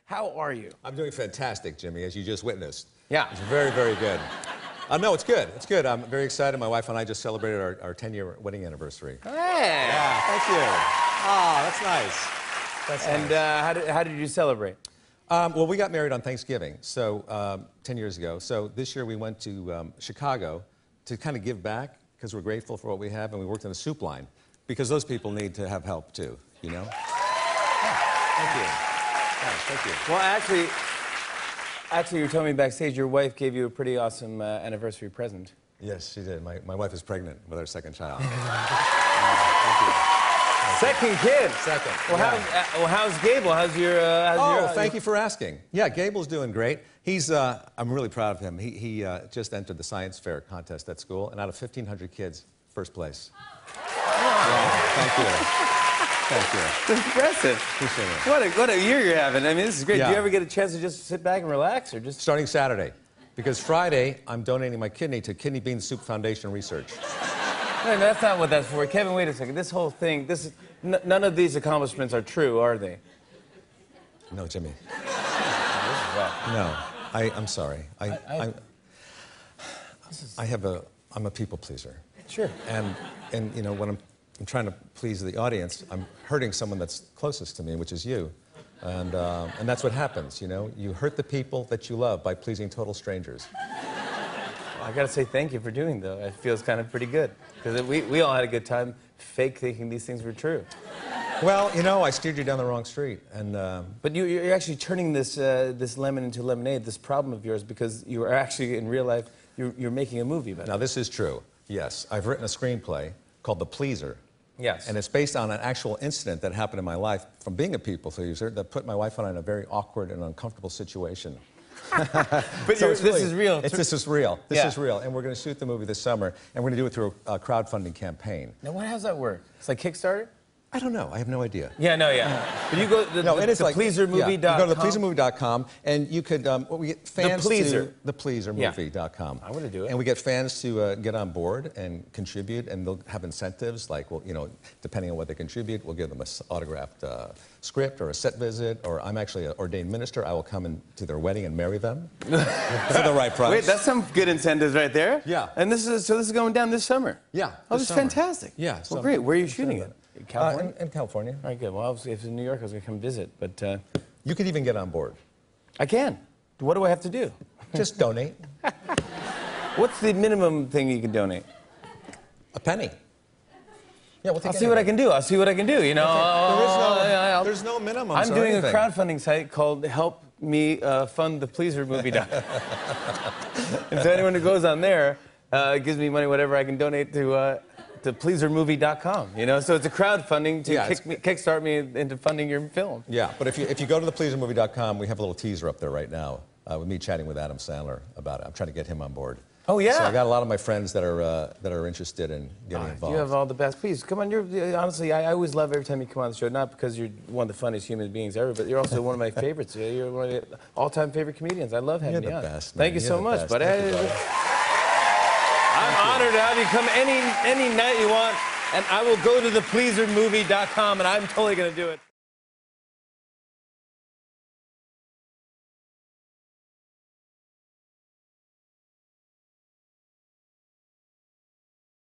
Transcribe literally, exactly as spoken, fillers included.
How are you? I'm doing fantastic, Jimmy, as you just witnessed. Yeah. It's very, very good. Uh, no, it's good. It's good. I'm very excited. My wife and I just celebrated our, our ten-year wedding anniversary. Hey. Yeah, thank you. Oh, that's nice. That's and nice. Uh, how, did, how did you celebrate? Um, well, we got married on Thanksgiving, so um, ten years ago. So this year we went to um, Chicago to kind of give back because we're grateful for what we have, and we worked in a soup line because those people need to have help too, you know? Yeah, thank you. Yeah, thank you. Well, actually, actually, you were telling me backstage your wife gave you a pretty awesome uh, anniversary present. Yes, she did. My, my wife is pregnant with our second child. Thank you. Second kid. Second. Well, yeah. how's, uh, well, how's Gable? How's your? Uh, how's oh, your, uh, thank you for asking. Yeah, Gable's doing great. He's. Uh, I'm really proud of him. He, he uh, just entered the science fair contest at school, and out of fifteen hundred kids, first place. Oh. Yeah, thank you. Thank you. That's impressive. Appreciate it. What a what a year you're having. I mean, this is great. Yeah. Do you ever get a chance to just sit back and relax, or just? Starting Saturday, because Friday I'm donating my kidney to Kidney Bean Soup Foundation Research. No, that's not what that's for. Kevin, wait a second. This whole thing, this is, n none of these accomplishments are true, are they? No, Jimmy. This is rough. No, I, I'm sorry. I, I, I, I, I have a, I'm a people pleaser. Sure. And, and you know, when I'm, I'm trying to please the audience, I'm hurting someone that's closest to me, which is you. And, uh, and that's what happens, you know? You hurt the people that you love by pleasing total strangers. Well, I gotta say thank you for doing though. It feels kind of pretty good. Because we, we all had a good time fake thinking these things were true. Well, you know, I steered you down the wrong street, and... Um, but you, you're actually turning this, uh, this lemon into lemonade, this problem of yours, because you are actually, in real life, you're, you're making a movie about it. Now, this is true, yes. I've written a screenplay called The Pleaser. Yes. And it's based on an actual incident that happened in my life from being a people pleaser that put my wife and I in a very awkward and uncomfortable situation. But so this really, is real. It's, this is real. This yeah. is real. And we're going to shoot the movie this summer, and we're going to do it through a, a crowdfunding campaign. Now, what, how does that work? It's like Kickstarter? I don't know. I have no idea. Yeah, no, yeah. But you go to no, the, it is the like, pleaser movie dot com. Yeah, you go to the pleaser movie dot com, and you could, um, well, we get fans the pleaser. to the pleaser movie dot com. Yeah. I want to do it. And we get fans to uh, get on board and contribute, and they'll have incentives, like, well, you know, depending on what they contribute, we'll give them an autographed uh, script or a set visit, or I'm actually an ordained minister. I will come in to their wedding and marry them for the right price. Wait, that's some good incentives right there. Yeah. And this is, so this is going down this summer? Yeah. Oh, this is fantastic. Yeah. Well, so great. Where are you shooting it? In California? Uh, in, in California. All right, good. Well, obviously, if it's in New York, I was going to come visit, but... Uh, you could even get on board. I can. What do I have to do? Just donate. What's the minimum thing you can donate? A penny. Yeah, we'll take I'll see what I can do. I'll see what I can do, you know? Okay. There is no, I'll, there's no minimum. I'm doing a crowdfunding site called Help Me uh, Fund the Pleaser Movie. And so anyone who goes on there uh, gives me money, whatever I can donate to... Uh, to pleaser movie dot com, you know? So it's a crowdfunding to yeah, kick me, kickstart me into funding your film. Yeah, but if you, if you go to the pleaser movie dot com, we have a little teaser up there right now uh, with me chatting with Adam Sandler about it. I'm trying to get him on board. Oh, yeah? So I got a lot of my friends that are, uh, that are interested in getting oh, involved. You have all the best. Please, come on. You're, honestly, I, I always love every time you come on the show, not because you're one of the funniest human beings ever, but you're also one of my favorites. You're one of the all-time favorite comedians. I love having you're you on. the best, Thank you you're so much, buddy. Thank you, brother. I'm honored to have you come any, any night you want. And I will go to the pleaser movie dot com, and I'm totally going to do it.